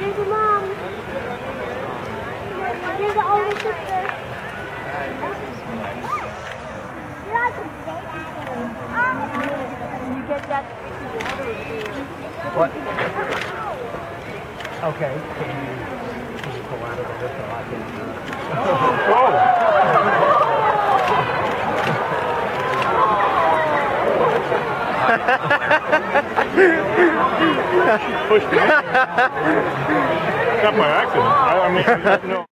Here's your mom. Here's the older sister. You get that? What? Okay. Can you pull out of the so I can... Pushed me. Not by accident. I mean, no.